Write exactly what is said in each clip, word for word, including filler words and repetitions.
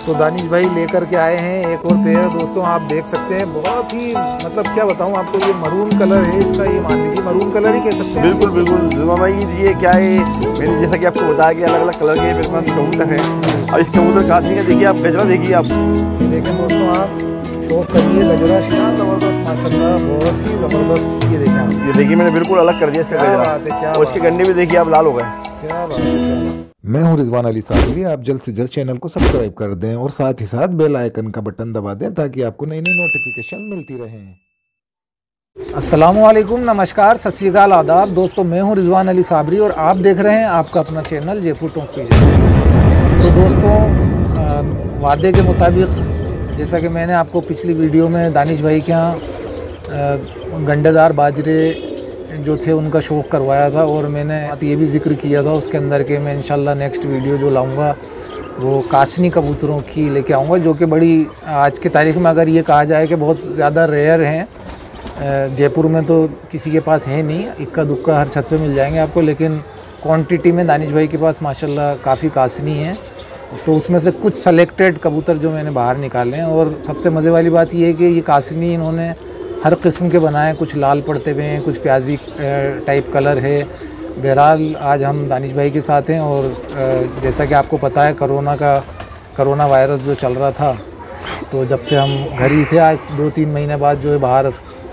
तो दानिश भाई लेकर के आए हैं एक और पेयर दोस्तों, आप देख सकते हैं। बहुत ही मतलब क्या बताऊं आपको, ये मरून कलर है इसका, ये मान लीजिए मरून कलर ही कह सकते हैं। बिल्कुल बिल्कुल जुमा भाई, ये क्या है, मैंने जैसा कि आपको बताया कि अलग अलग कलर के मेरे पास कबूतर हैं। और इस कबूतर कासनी का देखिए आप, गजरा देखिए आप, ये देखें दोस्तों, आप शौक करिए, गजरा क्या ज़बरदस्त माशाल्लाह, बहुत ही ज़बरदस्त। ये देखें आप, ये देखिए मैंने बिल्कुल अलग कर दिया इसका गजरा, और इसके गंडे भी देखिए आप लाल हो गए। क्या बात है। मैं हूं रिजवान अली साबरी। आप जल्द से जल्द चैनल को सब्सक्राइब कर दें और साथ ही साथ बेल आइकन का बटन दबा दें ताकि आपको नई नई नोटिफिकेशन मिलती रहें। अस्सलामुअलैकुम, नमस्कार, सत श्री अकाल, आदाब दोस्तों। मैं हूं रिजवान अली साबरी और आप देख रहे हैं आपका अपना चैनल जयपुर टॉक पे। तो दोस्तों, वादे के मुताबिक जैसा कि मैंने आपको पिछली वीडियो में दानिश भाई के यहाँ गंडेदार बाजरे जो थे उनका शौक़ करवाया था, और मैंने ये भी जिक्र किया था उसके अंदर के मैं इंशाल्लाह नेक्स्ट वीडियो जो लाऊंगा वो कासनी कबूतरों की लेके आऊँगा, जो कि बड़ी आज की तारीख में अगर ये कहा जाए कि बहुत ज़्यादा रेयर हैं। जयपुर में तो किसी के पास है नहीं, इक्का दुक्का हर छत पे मिल जाएंगे आपको, लेकिन क्वांटिटी में दानिश भाई के पास माशाल्लाह काफ़ी कासनी है। तो उसमें से कुछ सेलेक्टेड कबूतर जो मैंने बाहर निकाले हैं, और सबसे मज़े वाली बात ये है कि ये कासनी इन्होंने हर किस्म के बनाए, कुछ लाल पड़ते हुए हैं, कुछ प्याजी टाइप कलर है। बहरहाल आज हम दानिश भाई के साथ हैं, और जैसा कि आपको पता है कोरोना का कोरोना वायरस जो चल रहा था, तो जब से हम घर ही थे, आज दो तीन महीने बाद जो है बाहर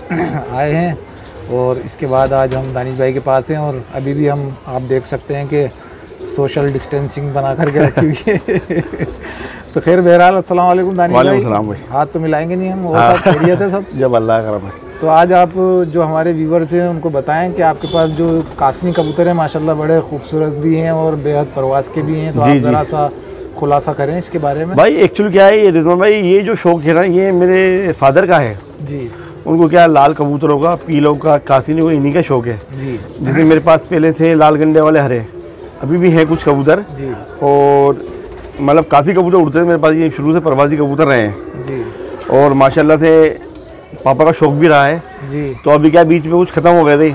आए हैं, और इसके बाद आज हम दानिश भाई के पास हैं। और अभी भी हम आप देख सकते हैं कि सोशल डिस्टेंसिंग बना करके रखी हुई है। तो खैर बहरहाल अस्सलाम वालेकुम दानिश भाई। भाई हाथ तो मिलाएंगे नहीं हम, और सब खैरियत है सब? जब अल्लाह करम है। तो आज आप जो हमारे व्यूवर्स हैं उनको बताएं कि आपके पास जो कासनी कबूतर हैं माशाल्लाह बड़े खूबसूरत भी हैं और बेहद परवास के भी हैं, तो आप ज़रा सा खुलासा करें इसके बारे में। भाई एक्चुअली क्या है ये रिजवान भाई, ये जो शौक़ है ना ये मेरे फादर का है जी। उनको क्या लाल कबूतरों का, पीलों का, कासनी को, इन्हीं का शौक़ है जी। जैसे मेरे पास पहले थे लाल गंडे वाले हरे, अभी भी हैं कुछ कबूतर जी, और मतलब काफ़ी कबूतर उड़ते हैं मेरे पास, ये शुरू से प्रवासी कबूतर रहे हैं जी। और माशाल्लाह से पापा का शौक़ भी रहा है जी। तो अभी क्या बीच में कुछ ख़त्म हो गए थे,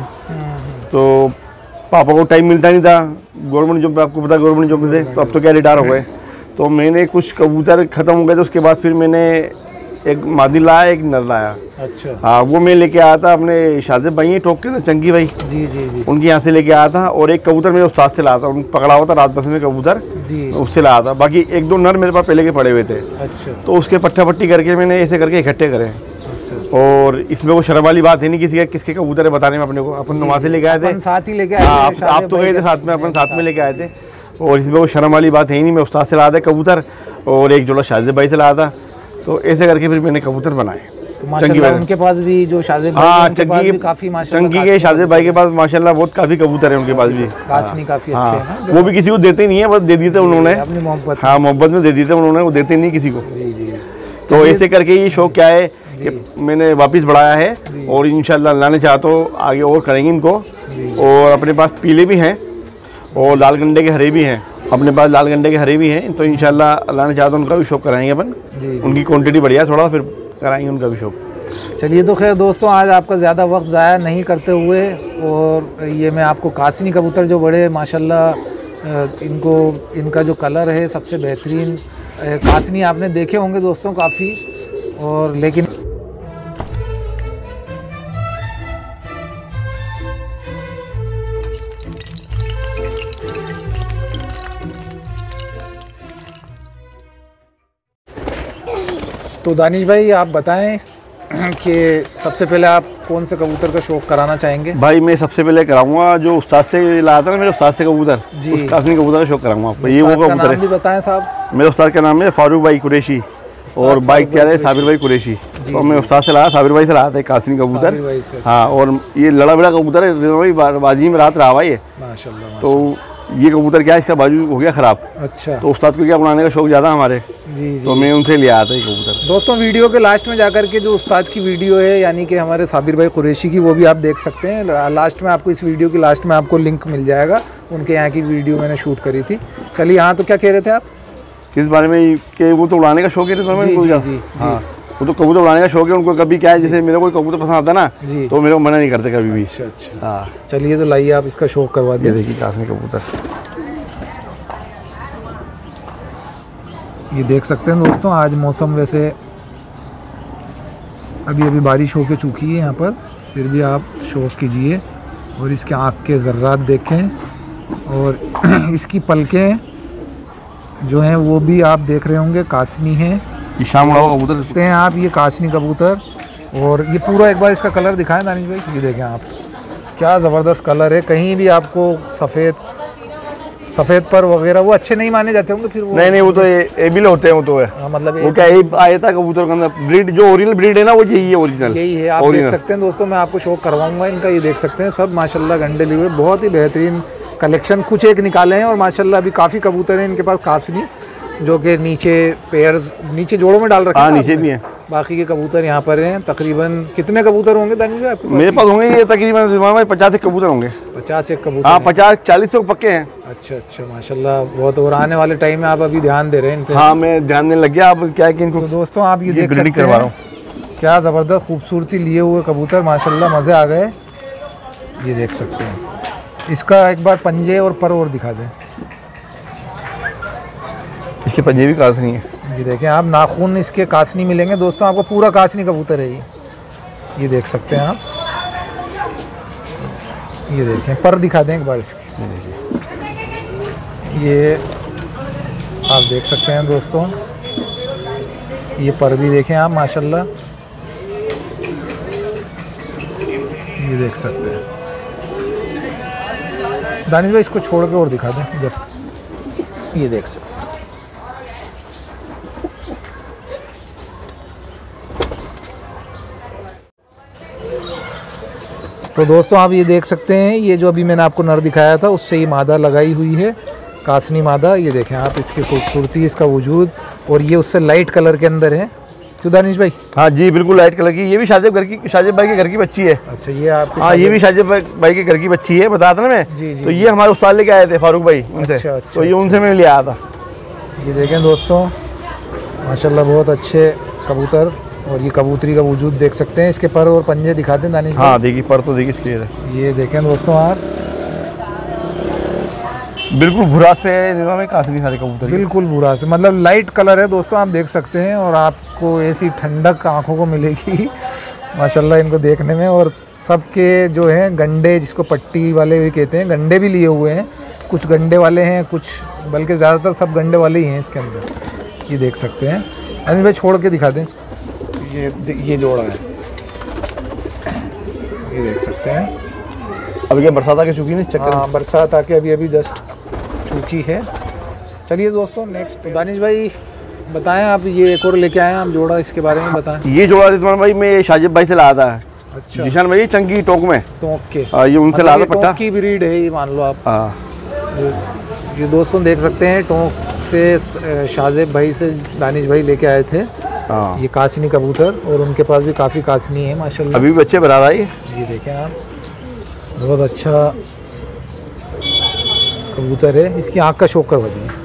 तो पापा को टाइम मिलता नहीं था, गवर्नमेंट जॉब, आपको पता गवर्नमेंट जॉब से, तो अब तो क्या रिटायर हो गए। तो मैंने कुछ कबूतर ख़त्म हो गए, तो उसके बाद फिर मैंने एक मादी लाया, एक नर लाया। अच्छा। हाँ, वो मैं लेके आया था अपने शाहजेब भाई हैं टोक के ना, चंकी भाई जी जी जी, उनके यहाँ से लेके आया था। और एक कबूतर मेरे उस्ताद से लाया था, उनको पकड़ा हुआ था रात बस में कबूतर जी, उससे लाया था। बाकी एक दो नर मेरे पास पहले के पड़े हुए थे। अच्छा। तो उसके पट्टा पट्टी करके मैंने ऐसे करके इकट्ठे करे। अच्छा। और इसमें वो शर्म वाली बात है नहीं किसी का किसके कबूतर है बताने में, अपने को अपन वहाँ से लेके आए थे, साथ ही लेके आए थे, आप तो गए थे साथ में, अपन साथ में लेके आए थे। और इसमें वो शर्म वाली बात है ही नहीं, मैं उस्ताद से लाया था कबूतर, और एक जोड़ा शाहजेब भाई से लाया था। तो ऐसे करके फिर मैंने कबूतर बनाए। तो माशाल्लाह उनके पास भी जो शाहजेब भाई, हाँ, उनके पास भी काफी माशाल्लाह, चंकी के शाहजेब भाई के पास माशाल्लाह बहुत काफी कबूतर है उनके पास भी, कासनी काफी अच्छे हैं। वो भी किसी को देते नहीं है, बस दे दिए थे उन्होंने अपनी मोहब्बत, हाँ मोहब्बत में दे दिए थे उन्होंने, वो देते नहीं किसी को। तो ऐसे करके ये शौक क्या है कि मैंने वापस बढ़ाया है, और इंशाल्लाह अल्लाह ने चाहा तो आगे और करेंगे इनको। और अपने पास पीले भी हैं और लाल गंडे के हरे भी हैं, अपने पास लाल गंडे के हरे भी हैं, तो इंशाल्लाह अल्लाह ने चाहा तो उनका भी शौक कराएंगे अपन। उनकी क्वांटिटी बढ़िया थोड़ा, फिर कराएंगे उनका भी शौक। चलिए, तो खैर दोस्तों, आज आपका ज़्यादा वक्त ज़ाया नहीं करते हुए, और ये मैं आपको कासनी कबूतर जो बड़े माशाल्लाह इनको इनका जो कलर है सबसे बेहतरीन कासनी आपने देखे होंगे दोस्तों काफ़ी, और लेकिन तो दानिश भाई आप बताएं कि सबसे पहले आप कौन से कबूतर का शौक़ कराना चाहेंगे? भाई मैं सबसे पहले कराऊंगा जो उस्ताद से लाया था ना, मेरे उस्ताद से कबूतर, उस कासनी कबूतर का शौक़ कराऊंगा आपको। ये वो कबूतर है, भी बताएं साहब। मेरे उस्ताद का नाम है फारूक भाई कुरैशी, और बाइक तैयार है साबिर भाई कुरैशी। तो मैं उस्ताद से लाया, साबिर भाई से लाया था कासनी कबूतर, हाँ। और ये लड़ा बड़ा कबूतर है, बाजी में रात रहा हुआ ये माशाल्लाह। तो ये कबूतर क्या है, इसका बाजू हो गया ख़राब। अच्छा। तो उस्ताद को क्या बनाने का शौक़ ज़्यादा हमारे जी जी, तो मैं उनसे ले आया था ये कबूतर। दोस्तों, वीडियो के लास्ट में जाकर के जो उस्ताद की वीडियो है, यानी कि हमारे साबिर भाई कुरैशी की, वो भी आप देख सकते हैं। लास्ट में आपको इस वीडियो के लास्ट में आपको लिंक मिल जाएगा, उनके यहाँ की वीडियो मैंने शूट करी थी। चलिए, हाँ, तो क्या कह रहे थे आप किस बारे में? कि वो तो उड़ाने का शौक़ है, हाँ, वो तो कबूतर उड़ाने का शौक है उनको। कभी क्या है, जैसे मेरे को कबूतर पसंद आता ना जी, तो मेरे को मना नहीं करते कभी भी। अच्छा अच्छा, हाँ। चलिए, तो लाइए आप इसका शौक करवा दीजिए। देखिए कासनी कबूतर, ये देख सकते हैं दोस्तों, आज मौसम वैसे अभी अभी बारिश होके चुकी है यहाँ पर, फिर भी आप शौक कीजिए और इसके आँख के ज़र्रात देखें और इसकी पलकें जो हैं वो भी आप देख रहे होंगे कासनी हैं। ये शाम उड़ा हुआ कबूतर देखते हैं आप, ये कासनी कबूतर। और ये पूरा एक बार इसका कलर दिखाएं दानिश भाई, ये देखें आप, क्या ज़बरदस्त कलर है। कहीं भी आपको सफ़ेद सफ़ेद पर वगैरह वो अच्छे नहीं माने जाते होंगे फिर वो। नहीं नहीं वो तो एबिल होते हैं, वो तो है। हाँ, मतलब वो क्या यही आया था कबूतर के अंदर ब्रीड, जो ओरिजिनल ब्रीड है ना वो यही है, ओरिजिनल यही है। आप देख सकते हैं दोस्तों, मैं आपको शौक करवाऊंगा इनका। ये देख सकते हैं सब माशाल्लाह गंडे लिए हुए, बहुत ही बेहतरीन कलेक्शन। कुछ एक निकाले हैं और माशाल्लाह अभी काफ़ी कबूतर हैं इनके पास कासनी, जो कि नीचे पेयर नीचे जोड़ों में डाल रखे हैं। हाँ नीचे भी हैं। बाकी के कबूतर यहाँ पर हैं। तकरीबन कितने कबूतर होंगे दानिश भाई आपके पास? मेरे पास होंगे ये तकरीबन पचास एक कबूतर होंगे। पचास एक कबूतर? हाँ पचास चालीस तो पक्के हैं। अच्छा अच्छा माशाल्लाह बहुत। और आने वाले टाइम में आप अभी ध्यान दे रहे हैं इन पे? हाँ मैं ध्यान देने लग गया। अब क्या है कि इनको तो दोस्तों आप ये, ये देख सकते करवा रहा हूँ, क्या ज़बरदस्त खूबसूरती लिए हुए कबूतर, माशाल्लाह मज़े आ गए। ये देख सकते हैं, इसका एक बार पंजे और पर और दिखा दें। इसके पंजे भी कासनी है। ये देखें आप, नाखून इसके कासनी मिलेंगे दोस्तों आपको, पूरा कासनी कबूतर है ये। ये देख सकते हैं आप, ये देखें पर दिखा दें एक बार इसके। ये आप देख सकते हैं दोस्तों, ये पर भी देखें आप माशाल्लाह, ये देख सकते हैं। दानिश भाई इसको छोड़ के और दिखा दें इधर, ये देख सकते हैं। तो दोस्तों आप ये देख सकते हैं, ये जो अभी मैंने आपको नर दिखाया था उससे ही मादा लगाई हुई है, कासनी मादा। ये देखें आप इसकी खूबसूरती, इसका वजूद, और ये उससे लाइट कलर के अंदर है। क्यों दानिश भाई? हाँ जी बिल्कुल लाइट कलर की। ये भी शाजिब घर की, शाजिब भाई के घर की बच्ची है। अच्छा ये आप? हाँ ये भी शाजिब भाई के घर की बच्ची है, बताया था ना मैं। जी जी। तो ये हमारे उस्ताद लेके आए थे फारूक भाई उनसे। अच्छा, अच्छा, तो ये उनसे मैं ले आया था। ये देखें दोस्तों माशाल्लाह बहुत अच्छे कबूतर, और ये कबूतरी का वजूद देख सकते हैं। इसके पर और पंजे दिखा दें दानिश भाई। हाँ देखिए पर तो देखिए इसके। ये देखें दोस्तों आप, बिल्कुल भूरास पे है कासनी सारे कबूतर, बिल्कुल भूरा से, मतलब लाइट कलर है दोस्तों, आप देख सकते हैं। और आपको ऐसी ठंडक आँखों को मिलेगी माशाल्लाह इनको देखने में। और सबके जो हैं गंडे, जिसको पट्टी वाले भी कहते हैं, गंडे भी लिए हुए हैं। कुछ गंडे वाले हैं, कुछ बल्कि ज़्यादातर सब गंडे वाले ही हैं इसके अंदर। ये देख सकते हैं। अनिल भाई छोड़ के दिखा दें इसको, ये ये जोड़ा है, ये देख सकते हैं। अभी क्या बरसात आके चुकी है इस चक्कर? हाँ बरसात आके अभी अभी जस्ट चुकी है। चलिए दोस्तों नेक्स्ट, तो दानिश भाई बताएं आप, ये एक और लेके आए हैं आप जोड़ा, इसके बारे में बताएं। ये जोड़ा रिजवान भाई मैं शाजिब भाई से लाया था। अच्छा जिशान भाई चंगी टोक में, टोक के। आ, ये उनसे लाया था पट्टा की ब्रीड है ये, मान लो आप। हाँ ये, ये दोस्तों देख सकते हैं, टोक से शाजिब भाई से दानिश भाई लेके आए थे। हाँ ये कासनी कबूतर, और उनके पास भी काफ़ी कासनी है माशाल्लाह। अभी भी बच्चे बना रहा है। ये देखें आप, बहुत अच्छा कबूतर है। इसकी आँख का शौक करवा दें।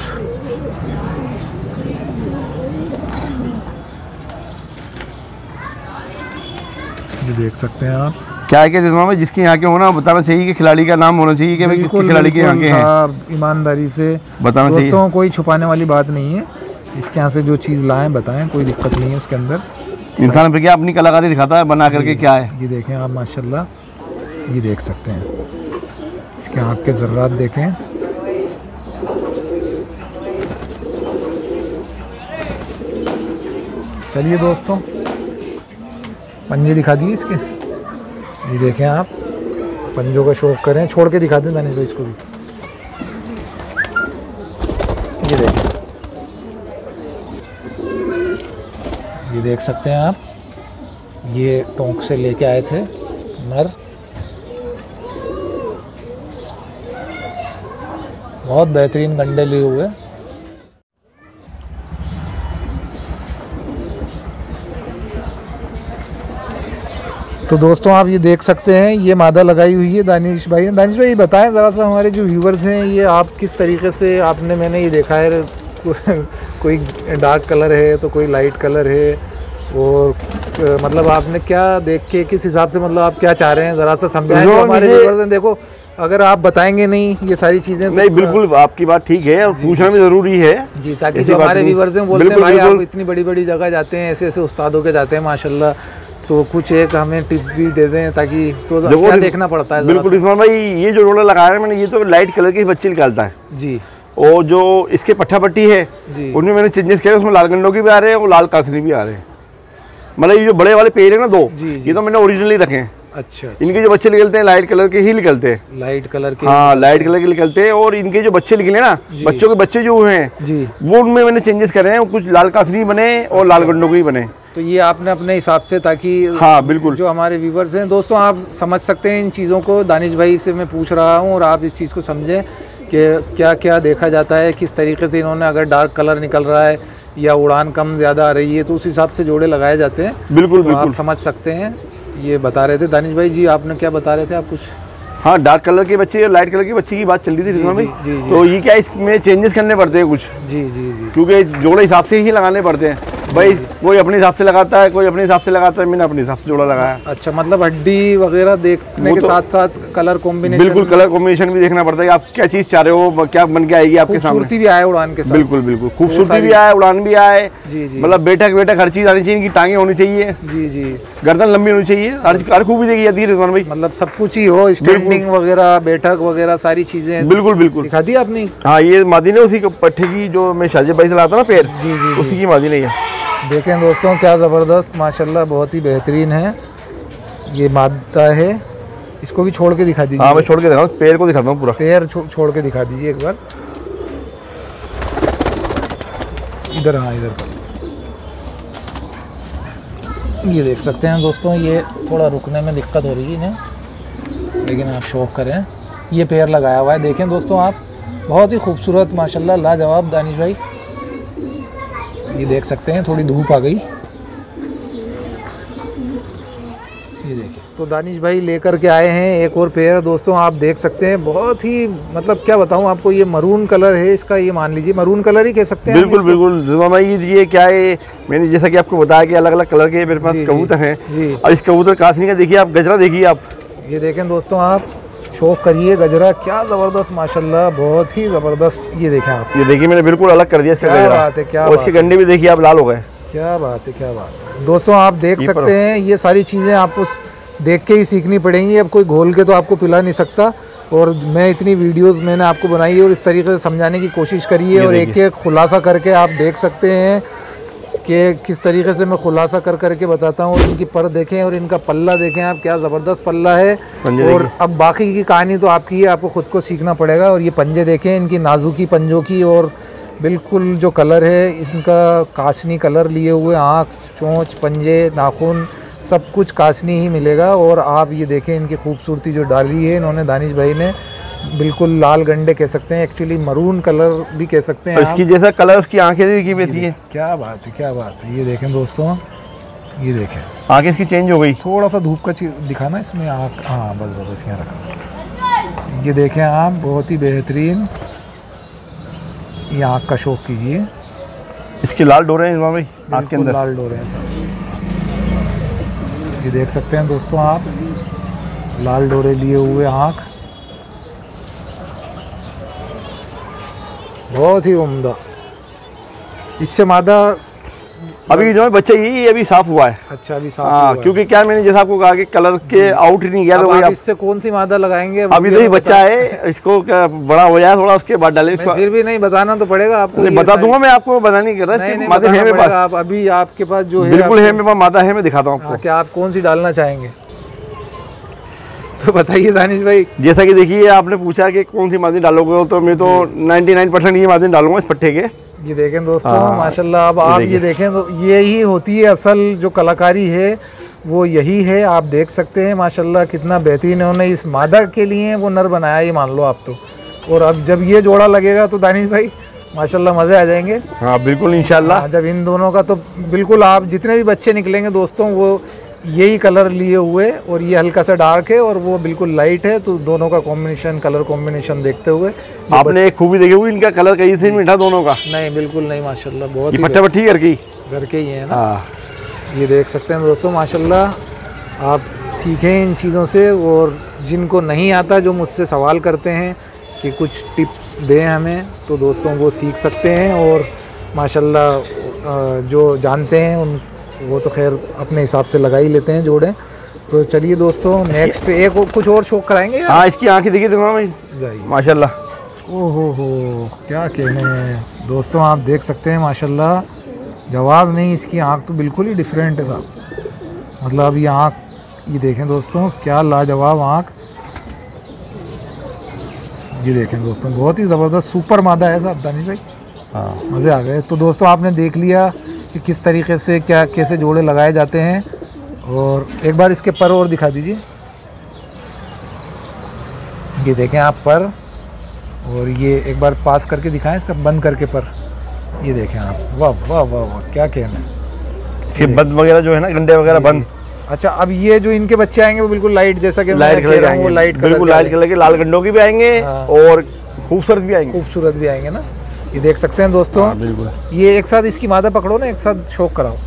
ये देख सकते हैं आप, क्या है कि रिजवान भाई जिसके यहाँ के होना बताना चाहिए कि खिलाड़ी का नाम होना चाहिए कि भाई किसके खिलाड़ी के यहाँ के हैं, ईमानदारी से बताना चाहिए दोस्तों। कोई छुपाने वाली बात नहीं है, इसके यहाँ से जो चीज़ लाएं बताएं, कोई दिक्कत नहीं है उसके अंदर। इंसान फिर क्या अपनी कलाकारी दिखाता है बना करके, क्या है। ये देखें आप माशाल्लाह, ये देख सकते हैं, इसके आँख के ज़र्रात देखें। चलिए दोस्तों पंजे दिखा दिए इसके, ये देखें आप, पंजों का शौक करें। छोड़ के दिखा दें दानिश भाई इसको भी, ये देखें, ये देख सकते हैं आप, ये टोंक से लेके आए थे नर। बहुत बेहतरीन गंडे लिए हुए। तो दोस्तों आप ये देख सकते हैं, ये मादा लगाई हुई है दानिश भाई। दानिश भाई बताएं ज़रा सा हमारे जो व्यूवर्स हैं, ये आप किस तरीके से, आपने मैंने ये देखा है कोई डार्क कलर है तो कोई लाइट कलर है, और मतलब आपने क्या देख के किस हिसाब से, मतलब आप क्या चाह रहे हैं ज़रा सा समझाएं तो हमारे व्यूवर्स हैं। देखो अगर आप बताएंगे नहीं ये सारी चीजें नहीं, बिल्कुल आपकी बात ठीक है और पूछना भी जरूरी है जी, ताकि जो हमारे व्यूअर्स हैं बोलते हैं भाई आप इतनी बड़ी बड़ी जगह जाते हैं, ऐसे ऐसे उस्तादों के जाते हैं माशाल्लाह, तो कुछ एक हमें टिप्स भी दे दें ताकि तो क्या देखना पड़ता है। बिल्कुल इस्माइल भाई, ये जो रोलर लगाया है मैंने, ये तो लाइट कलर के बच्चे निकालता है जी, और जो इसके पट्टा पट्टी है उनमें मैंने चेंजेस किया, उसमें लाल गंडों की भी आ रहे हैं और लाल कासनी भी आ रहे हैं। मतलब ये जो बड़े वाले पेड़ है ना दो, ये तो मैंने ओरिजिनली रखे हैं। अच्छा, इनके जो बच्चे निकलते हैं लाइट कलर के ही निकलते हैं, लाइट कलर के, हाँ लाइट कलर के निकलते हैं। और इनके जो बच्चे निकले ना, बच्चों के बच्चे जो हुए हैं जी, वो उनमें मैंने चेंजेस करे हैं, कुछ लाल कासनी बने और लाल गंडों के ही बने। तो ये आपने अपने हिसाब से, ताकि हाँ बिल्कुल जो हमारे व्यूवर्स हैं दोस्तों आप समझ सकते हैं इन चीज़ों को। दानिश भाई से मैं पूछ रहा हूँ और आप इस चीज़ को समझें कि क्या क्या देखा जाता है, किस तरीके से इन्होंने, अगर डार्क कलर निकल रहा है या उड़ान कम ज़्यादा आ रही है तो उस हिसाब से जोड़े लगाए जाते हैं। बिल्कुल तो बिल्कुल आप समझ सकते हैं। ये बता रहे थे दानिश भाई जी, आपने क्या बता रहे थे आप कुछ? हाँ, डार्क कलर के बच्चे और लाइट कलर के बच्चे की बात चल रही थी रिजवान भाई। जी, जी, तो ये क्या इसमें चेंजेस करने पड़ते हैं कुछ, जी जी जी, क्योंकि जोड़े हिसाब से ही लगाने पड़ते हैं भाई। कोई अपने हिसाब से लगाता है, कोई अपने हिसाब से लगाता है, मैंने अपने हिसाब से जोड़ा लगाया। अच्छा, मतलब हड्डी वगैरह देखने के तो साथ साथ कलर कॉम्बिनेशन, बिल्कुल कलर कॉम्बिनेशन भी देखना पड़ता है कि आप क्या चीज़ चाह रहे हो, क्या बन के आएगी आपके सामने। खूबसूरती भी आए उड़ान के साथ, बिल्कुल बिल्कुल खूबसूरती भी आए, उड़ान भी आए, जी जी, मतलब बैठक बैठक हर चीज़ आनी चाहिए, इनकी टांगे होनी चाहिए, जी जी, गर्दन लंबी होनी चाहिए, हर हर खूबी देखी जाती है रिजवान भाई। मतलब सब कुछ ही हो, स्टैंडिंग वगैरह, बैठक वगैरह सारी चीजें। बिल्कुल बिल्कुल दिखा दी आपने। हाँ, ये मादी ने उसी पट्टे की जो मैं शाजिब भाई से लाता ना पेड़, जी जी, उसी की मादी नहीं है। देखें दोस्तों क्या ज़बरदस्त माशाल्लाह, बहुत ही बेहतरीन है ये मादा है। इसको भी छोड़ के दिखा दीजिए। हाँ, मैं छोड़ के दिखाऊँ, पेड़ को दिखाता हूँ पूरा। पैर छो, छोड़ के दिखा दीजिए एक बार इधर। हाँ इधर पर ये देख सकते हैं दोस्तों, ये थोड़ा रुकने में दिक्कत हो रही है इन्हें, लेकिन आप शौक करें। ये पैर लगाया हुआ है, देखें दोस्तों आप, बहुत ही खूबसूरत माशाल्लाह, लाजवाब दानिश भाई। ये देख सकते हैं, थोड़ी धूप आ गई, ये देखिए। तो दानिश भाई लेकर के आए हैं एक और पेयर दोस्तों, आप देख सकते हैं, बहुत ही मतलब क्या बताऊं आपको, ये मरून कलर है इसका, ये मान लीजिए मरून कलर ही कह सकते हैं। बिल्कुल बिल्कुल रिजवान भाई, ये क्या है, मैंने जैसा कि आपको बताया कि अलग अलग कलर के मेरे पास कबूतर हैं जी। और इस कबूतर कासनी का देखिए आप, गजरा देखिए आप, ये देखें दोस्तों आप, शौक करिए, गजरा क्या ज़बरदस्त माशाल्लाह, बहुत ही ज़बरदस्त। ये देखें आप, ये देखिए मैंने बिल्कुल अलग कर दिया इसका क्या गजरा। बात है, क्या और इसके गंडे भी देखिए आप, लाल हो गए। क्या बात है, क्या बात है दोस्तों, आप देख सकते हैं। ये सारी चीज़ें आपको देख के ही सीखनी पड़ेंगी, अब कोई घोल के तो आपको पिला नहीं सकता। और मैं इतनी वीडियोस मैंने आपको बनाई है और इस तरीके से समझाने की कोशिश करी है, और एक एक खुलासा करके आप देख सकते हैं कि किस तरीके से मैं खुलासा कर करके बताता हूँ। और इनकी पर देखें और इनका पल्ला देखें आप, क्या ज़बरदस्त पल्ला है। और अब बाकी की कहानी तो आपकी है, आपको ख़ुद को सीखना पड़ेगा। और ये पंजे देखें इनकी, नाजुकी पंजों की, और बिल्कुल जो कलर है इनका काशनी कलर लिए हुए, आँख, चोंच, पंजे, नाखून, सब कुछ काशनी ही मिलेगा। और आप ये देखें इनकी खूबसूरती जो डाली है इन्होंने दानिश भाई ने, बिल्कुल लाल गंडे कह सकते हैं, एक्चुअली मरून कलर भी कह सकते हैं। इसकी जैसा कलर उसकी आंखें देखी बेहती है। क्या बात है, क्या बात है। ये देखें दोस्तों, ये देखें आंखें इसकी चेंज हो गई। थोड़ा सा धूप का चीज दिखाना इसमें, आँख, हाँ बस बस बस यहाँ रखा। ये देखें आप, बहुत ही बेहतरीन। ये आँख का शौक कीजिए। इसके लाल डोरे हैं भाई आँख के अंदर, लाल डोरे हैं सब। ये देख सकते हैं दोस्तों आप, लाल डोरे लिए हुए आँख, बहुत ही उम्दा। इससे मादा अभी जो है बच्चा यही अभी साफ हुआ है। अच्छा, अभी साफ हाँ, हुआ क्योंकि क्या मैंने जैसा आपको कहा कि कलर के आउट ही नहीं गया, तो आप इससे कौन सी मादा लगाएंगे? अभी तो ये बच्चा है, इसको क्या बड़ा हो जाए थोड़ा, उसके बाद डाले इसको। फिर भी नहीं बताना तो पड़ेगा आपको, बता दूंगा मैं आपको, बता नहीं कर रहा। मादा है मेरे पास, आप अभी आपके पास जो है, बिल्कुल है मेरे पास मादा है, मैं दिखाता हूँ आपको। क्या आप कौन सी डालना चाहेंगे तो बताइए दानिश भाई। जैसा कि देखिए आपने पूछा कि कौन सी मादी डालोगे, तो मैं तो निन्यानवे परसेंट ये मादी डालूंगा इस पट्टे के। ये देखें दोस्तों माशाल्लाह, अब आप ये देखें तो यही होती है असल जो कलाकारी है, वो यही है। आप देख सकते हैं माशाल्लाह कितना बेहतरीन उन्होंने इस मादा के लिए वो नर बनाया, ये मान लो आप तो। और अब जब ये जोड़ा लगेगा तो दानिश भाई माशाल्लाह मज़े आ जाएंगे। हाँ बिल्कुल इंशाल्लाह। जब इन दोनों का तो बिल्कुल, आप जितने भी बच्चे निकलेंगे दोस्तों वो यही कलर लिए हुए, और ये हल्का सा डार्क है और वो बिल्कुल लाइट है, तो दोनों का कॉम्बिनेशन, कलर कॉम्बिनेशन देखते हुए आपने एक खूबी देखी हुई, इनका कलर कहीं से मीठा दोनों का नहीं, बिल्कुल नहीं माशाल्लाह, बहुत ही पट्टा पट्टी करके घर के ही है ना। ये देख सकते हैं दोस्तों माशाल्लाह, आप सीखें इन चीज़ों से और जिनको नहीं आता, जो मुझसे सवाल करते हैं कि कुछ टिप्स दें हमें, तो दोस्तों वो सीख सकते हैं। और माशाल्लाह जो जानते हैं उन वो तो खैर अपने हिसाब से लगा ही लेते हैं जोड़े। तो चलिए दोस्तों नेक्स्ट एक और कुछ और शो कराएंगे। हाँ, इसकी आंखें देखिए भाई माशाल्लाह। ओ हो हो क्या कहने हैं दोस्तों, आप देख सकते हैं माशाल्लाह, जवाब नहीं, इसकी आँख तो बिल्कुल ही डिफरेंट है साहब। मतलब ये आँख, ये देखें दोस्तों क्या लाजवाब आँख, ये देखें दोस्तों बहुत ही ज़बरदस्त सुपर मादा है साहब दानिश भाई। हाँ, मज़े आ गए। तो दोस्तों आपने देख लिया कि किस तरीके से क्या कैसे जोड़े लगाए जाते हैं। और एक बार इसके पर और दिखा दीजिए, ये देखें आप पर, और ये एक बार पास करके दिखाएं इसका बंद करके पर, ये देखें आप, वाह वाह वाह वाह क्या कहना है। इसके बंद वगैरह जो है ना, गंडे वगैरह बंद। अच्छा, अब ये जो इनके बच्चे आएंगे वो बिल्कुल लाइट, जैसा कि लाइट मैं कह रहा हूं, वो लाइट कलर, बिल्कुल लाइट कलर के, लाल गंडों की भी आएंगे। हाँ। और खूबसूरत भी आएंगे, खूबसूरत भी आएंगे ना, ये देख सकते हैं दोस्तों। हाँ, बिल्कुल। ये एक साथ इसकी मादा पकड़ो ना, एक साथ शौक कराओ।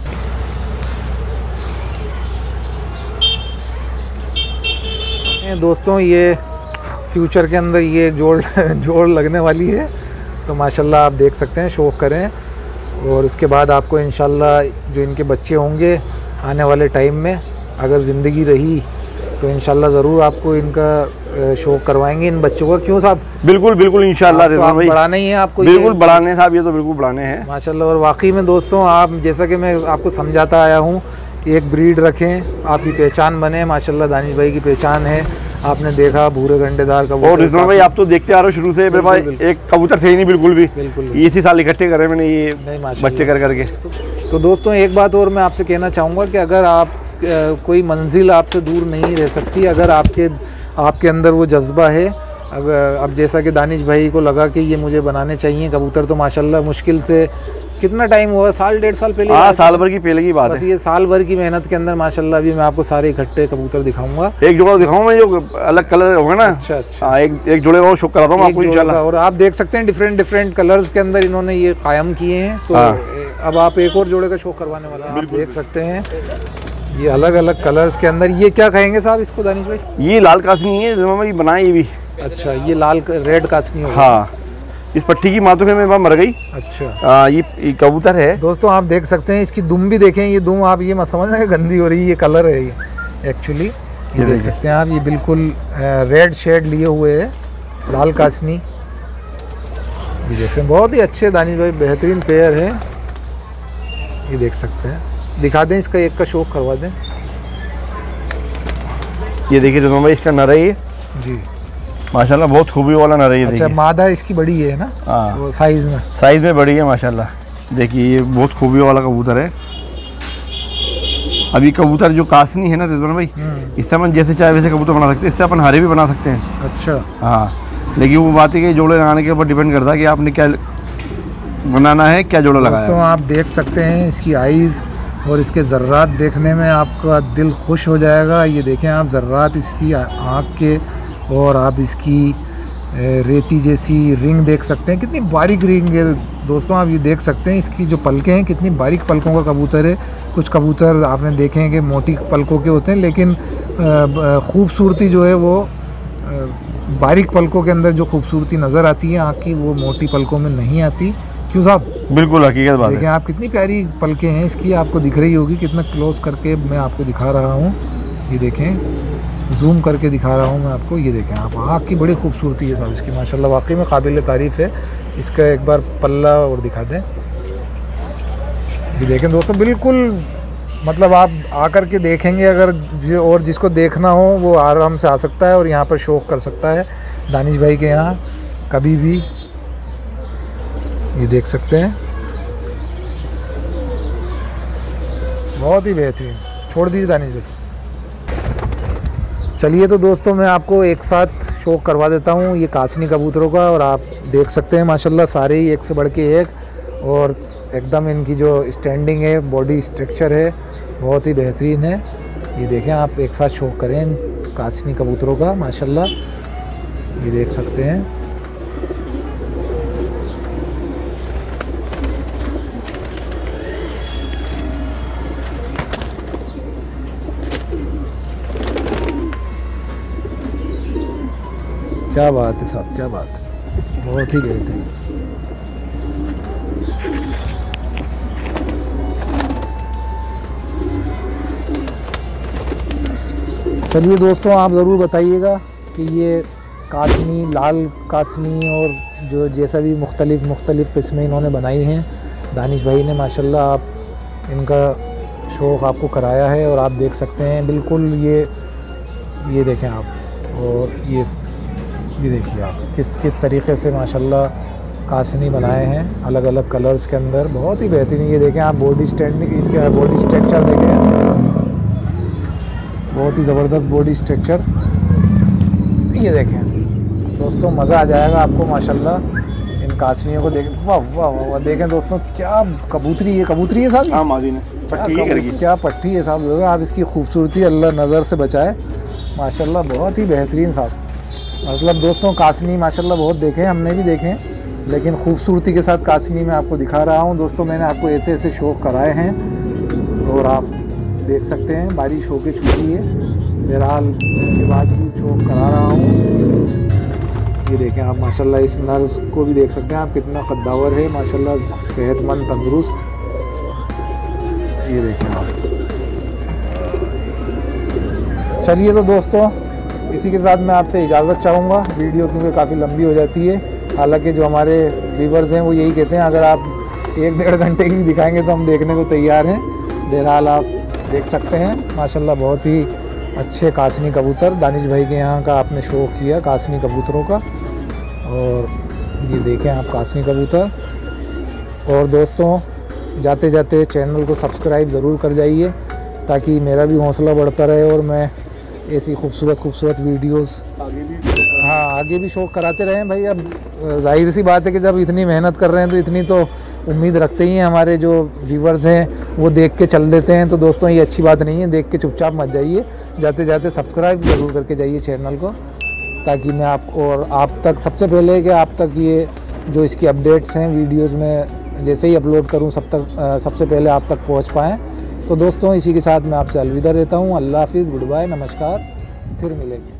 दोस्तों ये फ्यूचर के अंदर ये जोड़ जोड़ लगने वाली है, तो माशाल्लाह आप देख सकते हैं, शौक करें। और उसके बाद आपको इंशाल्लाह जो इनके बच्चे होंगे आने वाले टाइम में, अगर ज़िंदगी रही तो इंशाल्लाह ज़रूर आपको इनका शौक करवाएंगे इन बच्चों का। क्यों साहब? बिल्कुल बिल्कुल इंशाल्लाह तो आप बढ़ाना ही है आपको, बिल्कुल बढ़ाने साहब, ये तो बिल्कुल बढ़ाने हैं माशाल्लाह। और वाकई में दोस्तों आप, जैसा कि मैं आपको समझाता आया हूँ, एक ब्रीड रखें, आपकी पहचान बने। माशाल्लाह दानिश भाई की पहचान है, आपने देखा भूरे गंडेदार कबूतर। और रिजवान भाई आप तो देखते आ रहे हो शुरू से, मेरे पास एक कबूतर थे ही नहीं बिल्कुल भी, बिल्कुल इसी साल इकट्ठे करे मैंने ये बच्चे कर करके। तो, तो दोस्तों एक बात और मैं आपसे कहना चाहूँगा कि अगर आप कोई मंजिल आपसे दूर नहीं रह सकती, अगर आपके आपके अंदर वो जज्बा है, अगर अब जैसा कि दानिश भाई को लगा कि ये मुझे बनाने चाहिए कबूतर, तो माशाल्लाह मुश्किल से कितना टाइम हुआ, साल डेढ़ साल पहले, हाँ साल भर की पहले की बात बस है। ये साल भर की मेहनत के अंदर माशाल्लाह अभी मैं आपको सारे इकट्ठे कबूतर दिखाऊंगा। एक जोड़ा दिखाऊं मैं जो अलग कलर होगा ना। अच्छा अच्छा, हाँ, एक एक जोड़े का शो कराता हूँ आपको इंशाल्लाह। और आप देख सकते हैं डिफरेंट डिफरेंट कलर्स के अंदर इन्होंने ये कायम किए हैं। तो हाँ। अब आप एक और जोड़े का शो करवाने वाला है, आप देख सकते हैं ये अलग अलग कलर्स के अंदर। ये क्या कहेंगे साहब इसको दानिश भाई? ये लाल कासनी है, ये बनाए ये भी। अच्छा, ये लाल रेड कासनी है। हाँ, इस पट्टी की मातों के मेरे पास मर गई। अच्छा, आ, ये, ये कबूतर है दोस्तों, आप देख सकते हैं इसकी दुम भी देखें। ये दुम आप ये मत समझना कि गंदी हो रही है, ये कलर है ये एक्चुअली। ये देख सकते हैं आप, ये बिल्कुल रेड शेड लिए हुए है, लाल कासनी। ये देख सकते हैं बहुत ही अच्छे दानिश भाई, बेहतरीन पेयर है। ये देख सकते हैं, दिखा दें इसका एक का शौक करवा दें। ये देखिए रिजवान भाई, इसका नर है ये जी, माशाल्लाह, बहुत खूबी वाला नर है ये। अच्छा, मादा इसकी बड़ी है ना? हाँ, वो साइज में साइज में बड़ी है माशाल्लाह। देखिए ये बहुत खूबी वाला कबूतर है। अभी कबूतर जो कासनी है ना रिजवान भाई, इससे अपन जैसे चाहे वैसे कबूतर बना सकते हैं, इससे अपन हरे भी बना सकते हैं। अच्छा, हाँ, लेकिन वो बात है कि जोड़े लगाने के ऊपर डिपेंड करता है कि आपने क्या बनाना है, क्या जोड़ा लगाना है। दोस्तों आप देख सकते हैं इसकी आइज़ और इसके ज़र्रात देखने में आपका दिल खुश हो जाएगा। ये देखें आप ज़र्रात इसकी आँख के, और आप इसकी रेती जैसी रिंग देख सकते हैं, कितनी बारीक रिंग है दोस्तों। आप ये देख सकते हैं इसकी जो पलकें हैं, कितनी बारीक पलकों का कबूतर है। कुछ कबूतर आपने देखे हैं कि मोटी पलकों के होते हैं, लेकिन खूबसूरती जो है वो बारीक पलकों के अंदर जो खूबसूरती नज़र आती है आँख की, वो मोटी पलकों में नहीं आती। क्यों साहब? बिल्कुल हकीकत बात है। देखें आप कितनी प्यारी पलकें हैं इसकी, आपको दिख रही होगी, कितना क्लोज करके मैं आपको दिखा रहा हूँ। ये देखें, जूम करके दिखा रहा हूँ मैं आपको। ये देखें आप, आँख की बड़ी खूबसूरती है साहब इसकी माशाल्लाह, वाकई में काबिल तारीफ़ है। इसका एक बार पल्ला और दिखा दें। ये देखें दोस्तों, बिल्कुल मतलब आप आकर के देखेंगे, अगर जो और जिसको देखना हो वो आराम से आ सकता है और यहाँ पर शौक कर सकता है दानिश भाई के यहाँ कभी भी। ये देख सकते हैं, बहुत ही बेहतरीन। छोड़ दीजिए दानिश भाई। चलिए तो दोस्तों मैं आपको एक साथ शौक करवा देता हूँ ये कासनी कबूतरों का, और आप देख सकते हैं माशाल्लाह सारे ही एक से बढ़ के एक, और एकदम इनकी जो स्टैंडिंग है, बॉडी स्ट्रक्चर है, बहुत ही बेहतरीन है। ये देखें आप, एक साथ शौक करें इन कासनी कबूतरों का माशाल्लाह। ये देख सकते हैं, क्या बात है साहब, क्या बात है, बहुत ही बेहतरीन। चलिए दोस्तों, आप ज़रूर बताइएगा कि ये कासनी, लाल कासनी और जो जैसा भी मुख्तलिफ़ मुख्तलिफ़ किस्में इन्होंने बनाई हैं दानिश भाई ने, माशाल्लाह आप इनका शौक़ आपको कराया है। और आप देख सकते हैं बिल्कुल ये ये देखें आप, और ये ये देखिए आप किस किस तरीक़े से माशाल्लाह कासनी बनाए हैं अलग अलग कलर्स के अंदर, बहुत ही बेहतरीन। ये देखें आप बॉडी स्टैंड, इसके बॉडी स्ट्रक्चर देखें, बहुत ही ज़बरदस्त बॉडी स्ट्रक्चर। ये देखें दोस्तों, मज़ा आ जाएगा आपको माशाल्लाह इन कासनियों को देखें। वाह वाह वाह वाह, देखें दोस्तों क्या कबूतरी है, कबूतरी है साहब, हाँ मादी ने पट्टी क्या, करके। क्या पट्टी है साहब। आप इसकी खूबसूरती अल्लाह नज़र से बचाए माशाल्लाह, बहुत ही बेहतरीन साहब। मतलब दोस्तों कासनी माशाल्लाह बहुत देखे हैं, हमने भी देखे हैं, लेकिन खूबसूरती के साथ कासनी मैं आपको दिखा रहा हूँ। दोस्तों मैंने आपको ऐसे ऐसे शौक़ कराए हैं और आप देख सकते हैं बारिश होके छूटी है, बहरहाल उसके बाद भी शौक़ करा रहा हूँ। ये देखें आप माशाल्लाह, इस नर्स को भी देख सकते हैं आप, कितना कद्दावर है माशाल्लाह, सेहतमंद तंदुरुस्त। ये देखें आप। चलिए तो दोस्तों, इसी के साथ मैं आपसे इजाज़त चाहूँगा, वीडियो क्योंकि काफ़ी लंबी हो जाती है। हालांकि जो हमारे व्यूवर्स हैं वो यही कहते हैं अगर आप एक डेढ़ घंटे की दिखाएंगे तो हम देखने को तैयार हैं। बहरहाल आप देख सकते हैं माशाल्लाह, बहुत ही अच्छे कासनी कबूतर दानिश भाई के यहाँ का आपने शौक़ किया कासनी कबूतरों का। और ये देखें आप कासनी कबूतर। और दोस्तों जाते जाते चैनल को सब्सक्राइब ज़रूर कर जाइए ताकि मेरा भी हौसला बढ़ता रहे और मैं ऐसी खूबसूरत खूबसूरत वीडियोस आगे भी हाँ आगे भी शौक़ कराते रहें भाई। अब जाहिर सी बात है कि जब इतनी मेहनत कर रहे हैं तो इतनी तो उम्मीद रखते ही हैं, हमारे जो व्यूवर्स हैं वो देख के चल देते हैं। तो दोस्तों ये अच्छी बात नहीं है, देख के चुपचाप मत जाइए, जाते जाते सब्सक्राइब ज़रूर करके जाइए चैनल को, ताकि मैं आपको और आप तक सबसे पहले कि आप तक ये जो इसकी अपडेट्स हैं वीडियोज़ में जैसे ही अपलोड करूँ सब तक सबसे पहले आप तक पहुँच पाएँ। तो दोस्तों इसी के साथ मैं आपसे अलविदा रहता हूँ। अल्लाह हाफिज़, गुड बाय, नमस्कार, फिर मिलेंगे।